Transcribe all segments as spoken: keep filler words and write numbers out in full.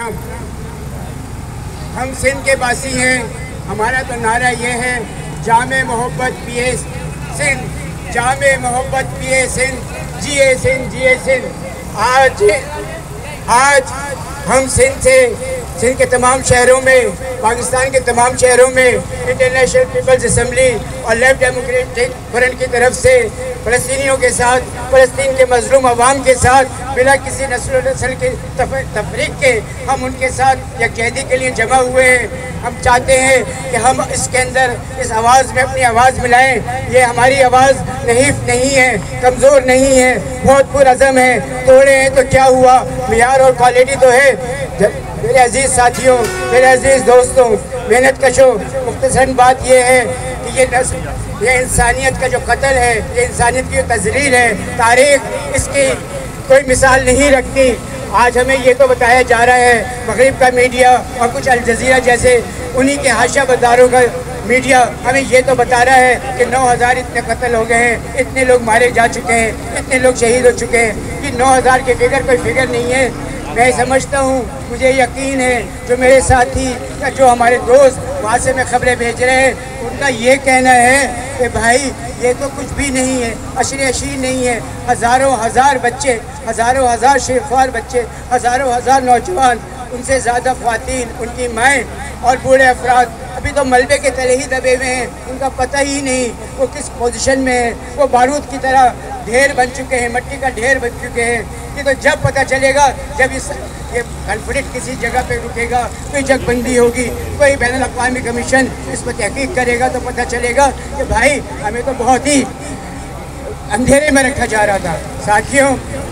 محترم، ہم سندھ کے باسی ہیں. ہمارا تو نعرہ یہ ہے جامع محبت پیے سندھ، جامع محبت پیے سندھ، جیے سندھ جیے سندھ. آج آج ہم سندھ سے سندھ کے تمام شہروں میں، پاکستان کے تمام شہروں میں انٹرنیشنل پیپلز اسمبلی اور لیفٹ ڈیموکریٹک فرنٹ کی طرف سے فلسطینیوں کے ساتھ، فلسطین کے مظلوم عوام کے ساتھ بلا کسی نسل و نسل کے تفریق کے ہم ان کے ساتھ یکجہتی کے لیے جمع ہوئے ہیں. ہم چاہتے ہیں کہ ہم اس کے اندر اس آواز میں اپنی آواز ملائیں. یہ ہماری آواز نحیف نہیں ہے، کمزور نہیں ہے، بہت پرعزم ہے. توڑے ہیں تو کیا ہوا، معیار اور کوالٹی تو ہے. میرے عزیز ساتھیوں، میرے عزیز دوستوں، محنت کشوں، مختصراً بات یہ ہے کہ یہ نسل یہ انسانیت کا جو قتل ہے، یہ انسانیت کی جو تذلیل ہے، تاریخ اس کی کوئی مثال نہیں رکھتی. آج ہمیں یہ تو بتایا جا رہا ہے، مغرب کا میڈیا اور کچھ الجزیرہ جیسے انہی کے حاشیہ بداروں کا میڈیا ہمیں یہ تو بتا رہا ہے کہ نو ہزار اتنے قتل ہو گئے ہیں، اتنے لوگ مارے جا چکے ہیں، اتنے لوگ شہید ہو چکے ہیں. یہ نو ہزار کی فگر کوئی فگر نہیں ہے. میں سمجھتا ہوں، مجھے یقین ہے جو میرے ساتھی یا جو ہمارے دوست وہاں سے میں خبریں بھیج رہے ہیں، ان کا یہ کہنا ہے کہ بھائی یہ تو کچھ بھی نہیں ہے، عشر عشیر نہیں ہے. ہزاروں ہزار بچے، ہزاروں ہزار شیخوار بچے، ہزاروں ہزار نوجوان، ان سے زیادہ خواتین، ان کی مائیں اور بوڑھے افراد ابھی تو ملبے کے تلے ہی دبے ہوئے ہیں. ان کا پتہ ہی نہیں وہ کس پوزیشن میں ہے. وہ بارود کی طرح ڈھیر بن چکے ہیں، مٹی کا ڈھیر بن چکے ہیں. یہ تو جب پتہ چلے گا جب اس یہ کنفلکٹ کسی جگہ پہ رکے گا، کوئی جگ بندی ہوگی، کوئی بین الاقوامی کمیشن اس پر تحقیق کرے گا تو پتہ چلے گا کہ بھائی ہمیں تو بہت ہی اندھیرے میں رکھا جا رہا تھا. ساتھیوں،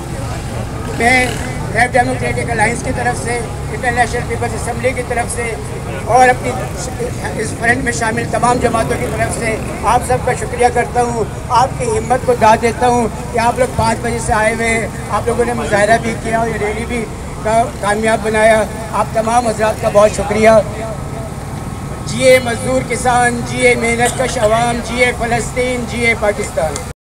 میں لیفٹ ڈیموکریٹک الائنس کی طرف سے، انٹرنیشنل پیپلز اسمبلی کی طرف سے اور اپنی اس فرنٹ میں شامل تمام جماعتوں کی طرف سے آپ سب کا شکریہ کرتا ہوں. آپ کی ہمت کو داد دیتا ہوں کہ آپ لوگ پانچ بجے سے آئے ہوئے ہیں. آپ لوگوں نے مظاہرہ بھی کیا اور یہ ریلی بھی کا کامیاب بنایا. آپ تمام حضرات کا بہت شکریہ. جیے مزدور کسان، جیے محنت کش عوام، جیے فلسطین، جیے پاکستان.